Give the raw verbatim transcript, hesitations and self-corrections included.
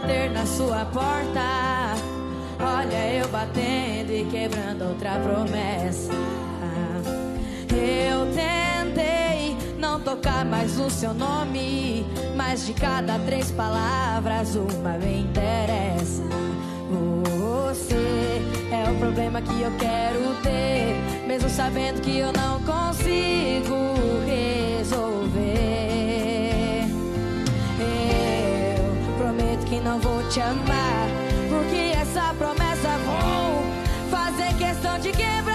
bater na sua porta. Olha eu batendo e quebrando outra promessa. Eu tentei não tocar mais o seu nome, mas de cada três palavras uma me interessa. Você é o problema que eu quero ter, mesmo sabendo que eu não consigo resolver. Eu prometo que não vou te amar, porque essa promessa vou fazer questão de quebrar.